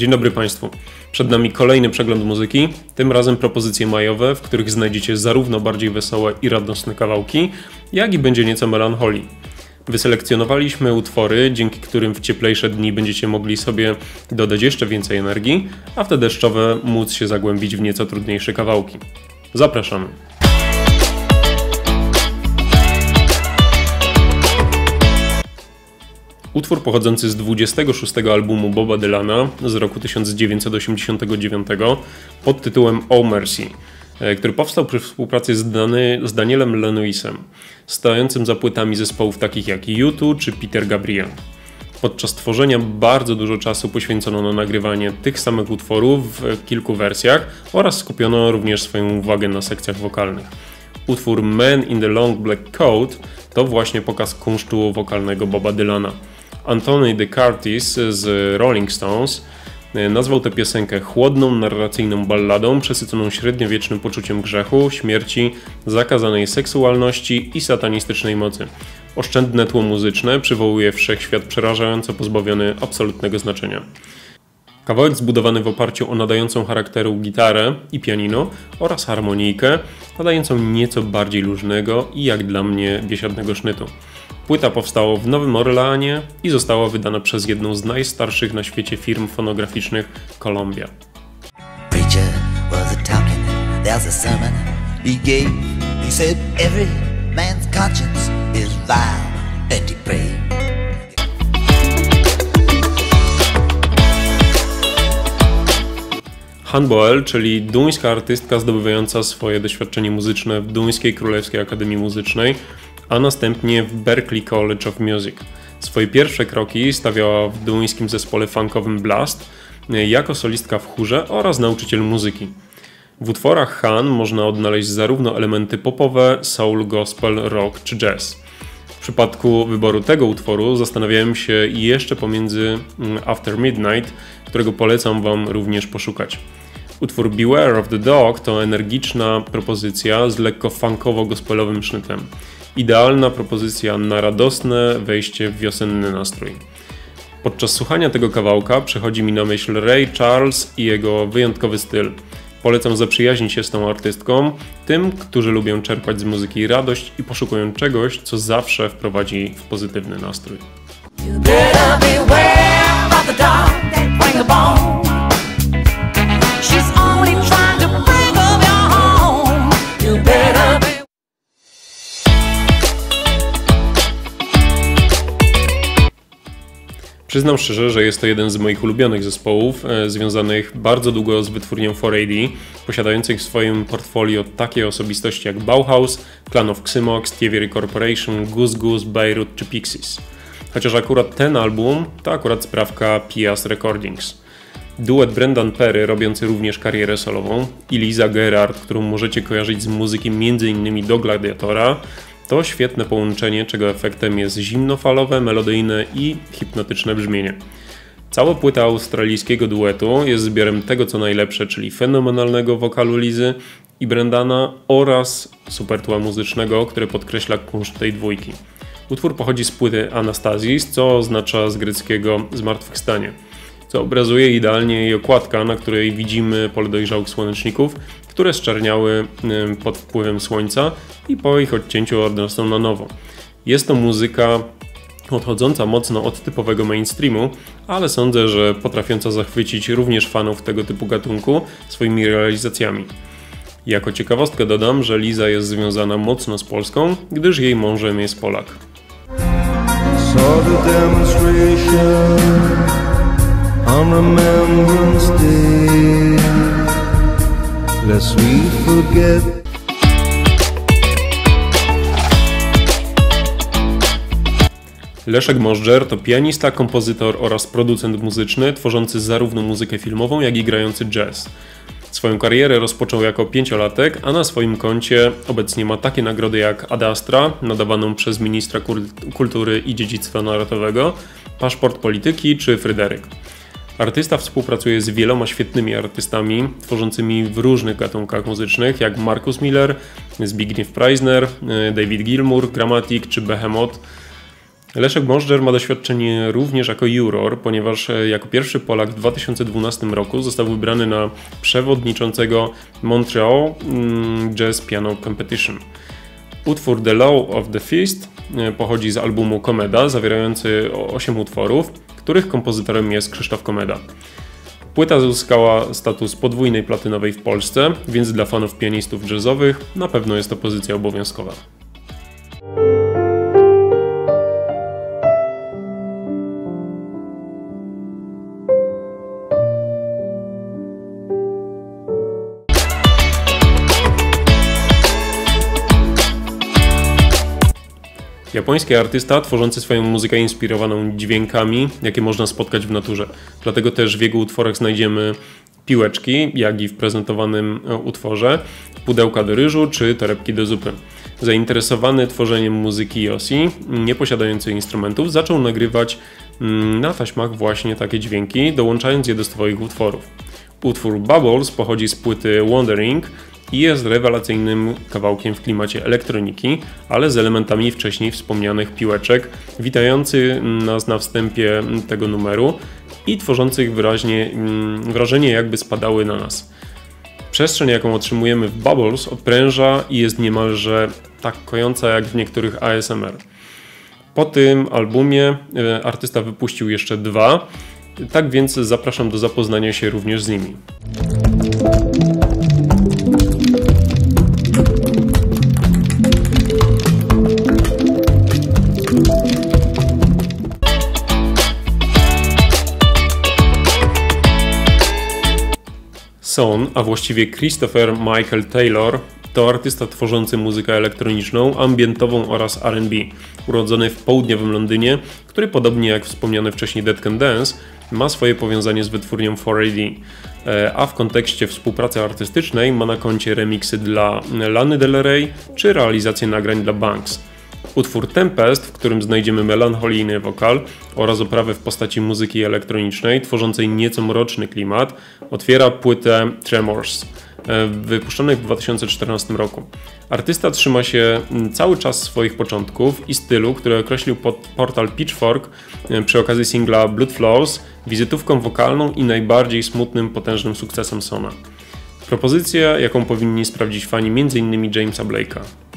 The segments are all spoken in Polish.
Dzień dobry Państwu. Przed nami kolejny przegląd muzyki, tym razem propozycje majowe, w których znajdziecie zarówno bardziej wesołe i radosne kawałki, jak i będzie nieco melancholii. Wyselekcjonowaliśmy utwory, dzięki którym w cieplejsze dni będziecie mogli sobie dodać jeszcze więcej energii, a w te deszczowe móc się zagłębić w nieco trudniejsze kawałki. Zapraszamy. Utwór pochodzący z 26 albumu Boba Dylana z roku 1989 pod tytułem Oh Mercy, który powstał przy współpracy z Danielem Lanoisem, stojącym za płytami zespołów takich jak U2 czy Peter Gabriel. Podczas tworzenia bardzo dużo czasu poświęcono na nagrywanie tych samych utworów w kilku wersjach oraz skupiono również swoją uwagę na sekcjach wokalnych. Utwór Man in the Long Black Coat to właśnie pokaz kunsztu wokalnego Boba Dylana. Anthony De Curtis z Rolling Stones nazwał tę piosenkę chłodną, narracyjną balladą przesyconą średniowiecznym poczuciem grzechu, śmierci, zakazanej seksualności i satanistycznej mocy. Oszczędne tło muzyczne przywołuje wszechświat przerażająco pozbawiony absolutnego znaczenia. Kawałek zbudowany w oparciu o nadającą charakteru gitarę i pianino oraz harmonijkę, nadającą nieco bardziej luźnego i jak dla mnie biesiadnego sznytu. Płyta powstała w Nowym Orleanie i została wydana przez jedną z najstarszych na świecie firm fonograficznych Columbia. Preacher was a talking, there's a sermon he gave. He said every man's conscience is vile and depraved. Han Boel, czyli duńska artystka zdobywająca swoje doświadczenie muzyczne w Duńskiej Królewskiej Akademii Muzycznej, a następnie w Berklee College of Music. Swoje pierwsze kroki stawiała w duńskim zespole funkowym Blast, jako solistka w chórze oraz nauczyciel muzyki. W utworach Han można odnaleźć zarówno elementy popowe, soul, gospel, rock czy jazz. W przypadku wyboru tego utworu zastanawiałem się jeszcze pomiędzy After Midnight, którego polecam Wam również poszukać. Utwór Beware of the Dog to energiczna propozycja z lekko funkowo-gospelowym sznytem. Idealna propozycja na radosne wejście w wiosenny nastrój. Podczas słuchania tego kawałka przychodzi mi na myśl Ray Charles i jego wyjątkowy styl. Polecam zaprzyjaźnić się z tą artystką, tym, którzy lubią czerpać z muzyki radość i poszukują czegoś, co zawsze wprowadzi w pozytywny nastrój. Przyznam szczerze, że jest to jeden z moich ulubionych zespołów, związanych bardzo długo z wytwórnią 4AD, posiadających w swoim portfolio takie osobistości jak Bauhaus, Clan of Xymox, Thievery Corporation, Goose Goose, Beirut czy Pixies. Chociaż akurat ten album to akurat sprawka Pias Recordings. Duet Brendan Perry, robiący również karierę solową, i Liza Gerard, którą możecie kojarzyć z muzyki m.in. do Gladiatora, to świetne połączenie, czego efektem jest zimnofalowe, melodyjne i hipnotyczne brzmienie. Cała płyta australijskiego duetu jest zbiorem tego co najlepsze, czyli fenomenalnego wokalu Lizy i Brendana oraz supertła muzycznego, które podkreśla kunszt tej dwójki. Utwór pochodzi z płyty Anastazis, co oznacza z greckiego zmartwychwstanie, co obrazuje idealnie jej okładka, na której widzimy pole dojrzałych słoneczników, które zczerniały pod wpływem słońca i po ich odcięciu odrosną na nowo. Jest to muzyka odchodząca mocno od typowego mainstreamu, ale sądzę, że potrafiąca zachwycić również fanów tego typu gatunku swoimi realizacjami. Jako ciekawostkę dodam, że Liza jest związana mocno z Polską, gdyż jej mążem jest Polak. On Remembrance Day, lest we forget. Leszek Możdżer to pianista, kompozytor oraz producent muzyczny, tworzący zarówno muzykę filmową, jak i grający jazz. Swoją karierę rozpoczął jako 5-latek, a na swoim koncie obecnie ma takie nagrody jak Ad Astra, nadawaną przez ministra kultury i dziedzictwa narodowego, Paszport Polityki czy Fryderyk. Artysta współpracuje z wieloma świetnymi artystami tworzącymi w różnych gatunkach muzycznych, jak Marcus Miller, Zbigniew Preisner, David Gilmour, Gramatik czy Behemoth. Leszek Możdżer ma doświadczenie również jako juror, ponieważ jako pierwszy Polak w 2012 roku został wybrany na przewodniczącego Montreal Jazz Piano Competition. Utwór The Law of the Feast pochodzi z albumu Komeda, zawierający 8 utworów, których kompozytorem jest Krzysztof Komeda. Płyta uzyskała status podwójnej platynowej w Polsce, więc dla fanów pianistów jazzowych na pewno jest to pozycja obowiązkowa. Japoński artysta tworzący swoją muzykę inspirowaną dźwiękami, jakie można spotkać w naturze. Dlatego też w jego utworach znajdziemy piłeczki, jak i w prezentowanym utworze, pudełka do ryżu czy torebki do zupy. Zainteresowany tworzeniem muzyki Yoshi, nie posiadający instrumentów, zaczął nagrywać na taśmach właśnie takie dźwięki, dołączając je do swoich utworów. Utwór Bubbles pochodzi z płyty Wandering i jest rewelacyjnym kawałkiem w klimacie elektroniki, ale z elementami wcześniej wspomnianych piłeczek, witający nas na wstępie tego numeru i tworzących wrażenie, jakby spadały na nas. Przestrzeń, jaką otrzymujemy w Bubbles, odpręża i jest niemalże tak kojąca jak w niektórych ASMR. Po tym albumie artysta wypuścił jeszcze 2, tak więc zapraszam do zapoznania się również z nimi. Son, a właściwie Christopher Michael Taylor, to artysta tworzący muzykę elektroniczną, ambientową oraz R&B, urodzony w południowym Londynie, który podobnie jak wspomniany wcześniej Dead Can Dance ma swoje powiązanie z wytwórnią 4AD, a w kontekście współpracy artystycznej ma na koncie remiksy dla Lany Del Rey czy realizację nagrań dla Banks. Utwór Tempest, w którym znajdziemy melancholijny wokal oraz oprawę w postaci muzyki elektronicznej tworzącej nieco mroczny klimat, otwiera płytę Tremors, wypuszczonej w 2014 roku. Artysta trzyma się cały czas swoich początków i stylu, który określił portal Pitchfork przy okazji singla Blood Flows wizytówką wokalną i najbardziej smutnym, potężnym sukcesem Sona. Propozycja, jaką powinni sprawdzić fani m.in. Jamesa Blake'a.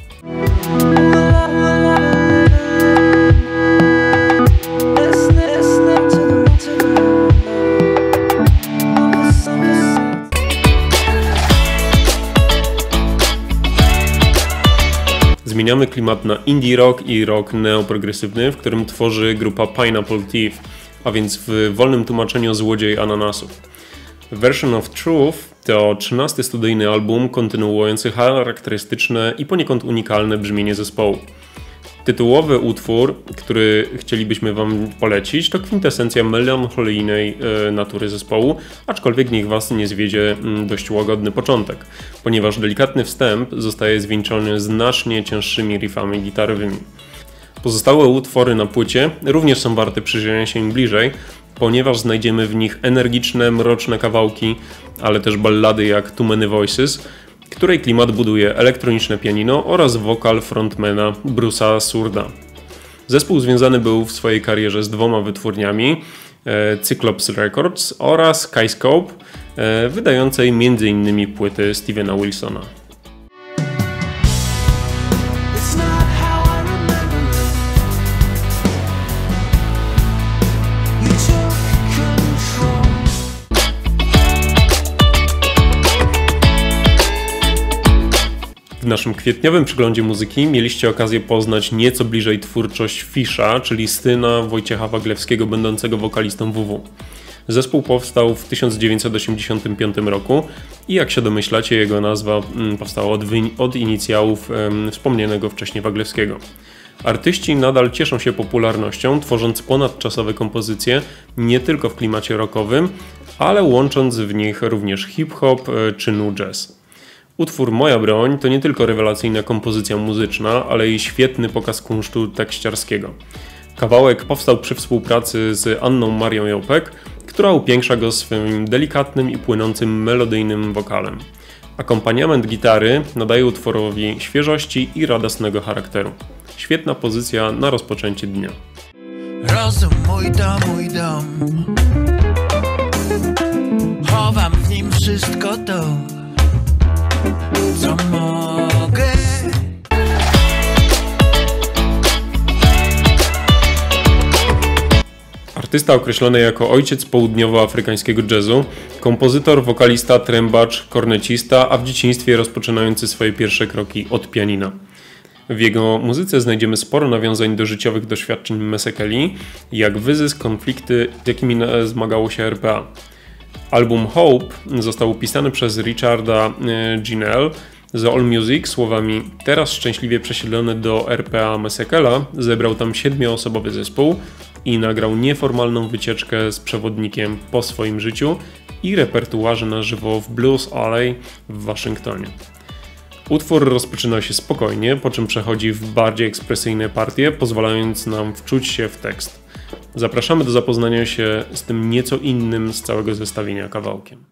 Zmieniamy klimat na indie rock i rock neoprogresywny, w którym tworzy grupa Pineapple Thief, a więc w wolnym tłumaczeniu Złodziej Ananasów. Version of Truth to 13. studyjny album kontynuujący charakterystyczne i poniekąd unikalne brzmienie zespołu. Tytułowy utwór, który chcielibyśmy Wam polecić, to kwintesencja melancholijnej natury zespołu, aczkolwiek niech Was nie zwiedzie dość łagodny początek, ponieważ delikatny wstęp zostaje zwieńczony znacznie cięższymi riffami gitarowymi. Pozostałe utwory na płycie również są warte przyjrzenia się im bliżej, ponieważ znajdziemy w nich energiczne, mroczne kawałki, ale też ballady jak Too Many Voices, której klimat buduje elektroniczne pianino oraz wokal frontmana Bruce'a Surda. Zespół związany był w swojej karierze z 2 wytwórniami, Cyclops Records oraz Skyscope, wydającej m.in. płyty Stevena Wilsona. W naszym kwietniowym przeglądzie muzyki mieliście okazję poznać nieco bliżej twórczość Fisza, czyli syna Wojciecha Waglewskiego, będącego wokalistą WW. Zespół powstał w 1985 roku i jak się domyślacie, jego nazwa powstała od inicjałów wspomnianego wcześniej Waglewskiego. Artyści nadal cieszą się popularnością, tworząc ponadczasowe kompozycje nie tylko w klimacie rockowym, ale łącząc w nich również hip-hop czy nu jazz. Utwór Moja broń to nie tylko rewelacyjna kompozycja muzyczna, ale i świetny pokaz kunsztu tekściarskiego. Kawałek powstał przy współpracy z Anną Marią Jopek, która upiększa go swym delikatnym i płynącym melodyjnym wokalem. Akompaniament gitary nadaje utworowi świeżości i radosnego charakteru. Świetna pozycja na rozpoczęcie dnia. Rozum mój dom, chowam w nim wszystko to, co mogę. Artysta określony jako ojciec południowoafrykańskiego jazzu, kompozytor, wokalista, trębacz, kornecista, a w dzieciństwie rozpoczynający swoje pierwsze kroki od pianina. W jego muzyce znajdziemy sporo nawiązań do życiowych doświadczeń Mesekeli, jak wyzysk, konflikty, z jakimi zmagało się RPA. Album Hope został upisany przez Richarda Ginell z All Music słowami: teraz szczęśliwie przesiedlony do RPA Mesekela, zebrał tam 7-osobowy zespół i nagrał nieformalną wycieczkę z przewodnikiem po swoim życiu i repertuarze na żywo w Blues Alley w Waszyngtonie. Utwór rozpoczyna się spokojnie, po czym przechodzi w bardziej ekspresyjne partie, pozwalając nam wczuć się w tekst. Zapraszamy do zapoznania się z tym nieco innym z całego zestawienia kawałkiem.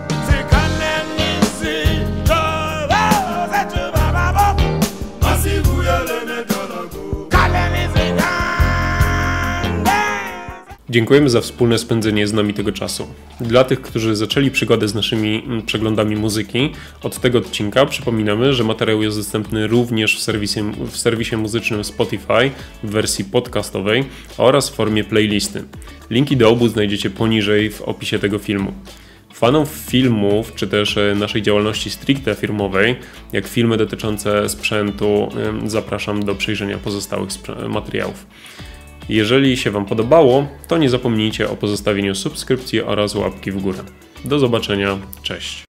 Dziękujemy za wspólne spędzenie z nami tego czasu. Dla tych, którzy zaczęli przygodę z naszymi przeglądami muzyki, od tego odcinka przypominamy, że materiał jest dostępny również w serwisie muzycznym Spotify w wersji podcastowej oraz w formie playlisty. Linki do obu znajdziecie poniżej w opisie tego filmu. Fanom filmów, czy też naszej działalności stricte firmowej, jak filmy dotyczące sprzętu, zapraszam do przejrzenia pozostałych materiałów. Jeżeli się Wam podobało, to nie zapomnijcie o pozostawieniu subskrypcji oraz łapki w górę. Do zobaczenia, cześć!